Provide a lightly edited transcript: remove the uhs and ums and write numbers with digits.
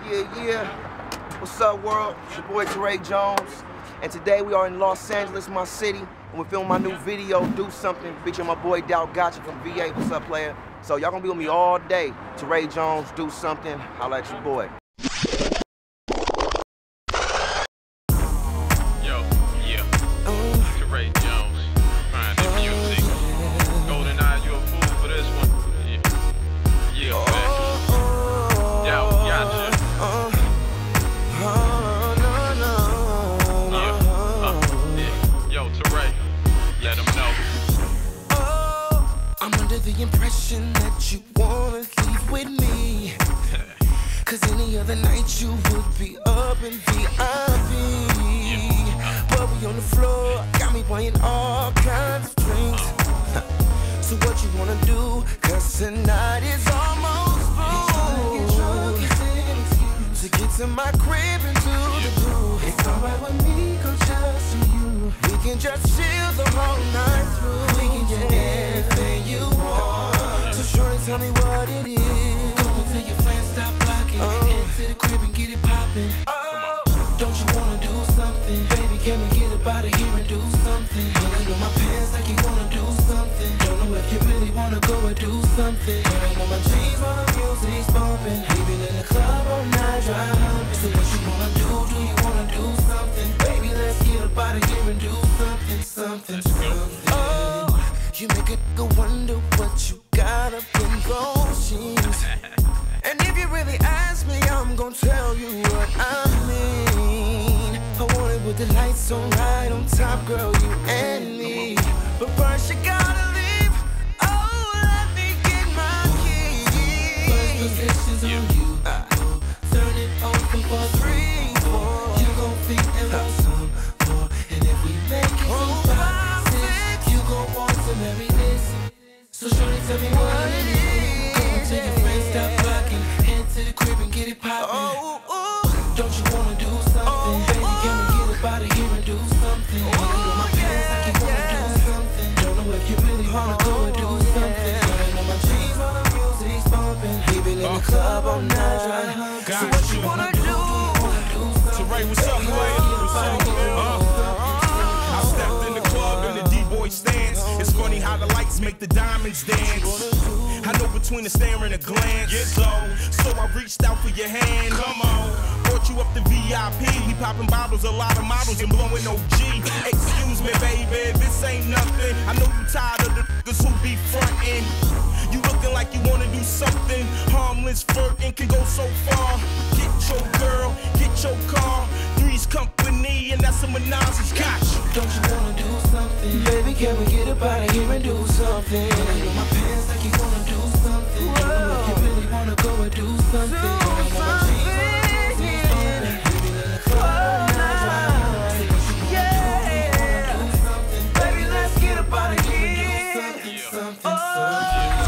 Yeah. What's up, world? It's your boy Teray Jones, and today we are in Los Angeles, my city, and we're filming my new video, Do Something, featuring my boy Gotcha from VA. What's up, player? So y'all gonna be with me all day. Teray Jones, Do Something. Holla at your boy. Yo, yeah. Teray Jones, find the music. Golden Eye, you a fool for this one. Yeah, man. Yo, gotcha. Yo, Teray, let them know. I'm under the impression that you wanna leave with me. Cause any other night you would be up in VIP. But we on the floor, got me buying all kinds of drinks. So what you wanna do? Cause tonight is almost through. Get drunk is an excuse to get to my crib and do the groove. It's alright with me, go just to you. We can just chill the whole night through. We can do anything you want. So shorty, tell me what it is. Go until your friends stop blocking. Head to the crib and get it poppin'. Don't you wanna do something? Baby, can we get up out of here and do something? Pulling on my pants like you wanna do something. Don't know if you really wanna go and do something. Wearing on my jeans while the music's bumping. Leaving in the club all night, dry humping. So what you wanna do? Do you wanna do something? Baby, let's get up out of here and do something, something. Oh, you make a nigga wonder what you got up in those jeans. And if you really ask me, I'm gonna tell you what I mean. I want it with the lights on right on top, girl, you and me. But first you gotta leave. Oh, let me get my keys. First position's on you. Turn it open for 3, 4. You gon' think and want some more. And if we make it to 5, 6, you gon' want to marry this. So shorty, tell me what it is. Go until your friends stop blocking. Head to the crib and get it poppin'. Don't you wanna do something? Baby, can we get up out of here and do something? Put on my pants like you wanna do something. Don't know if you really wanna go and do something. Wearing on my jeans while the music's bumping. Leaving in the club all night, dry humping. So what you wanna do? Teray, what's up, player? I stepped in the club in the D-boy stance. It's funny how the lights make the diamonds dance. I know between a stare and a glance. Get low, so I reached out for your hand. Come on, brought you up to VIP. We popping bottles, a lot of models, and blowing OG. Excuse me, baby, this ain't nothing. I know you tired of the niggas who be frontin'. You looking like you wanna do something. Harmless flirting can go so far. Get your girl, get your car. Three's company, and that's a menage. Gotcha. Don't you wanna do something? Baby, can we get up out of here and do something? Put on my pants like you wanna do something. Don't know if you really wanna go and do something. Put on my jeans, leaving in the club all night, dry humping. Baby, let's get up out of here and do something, something.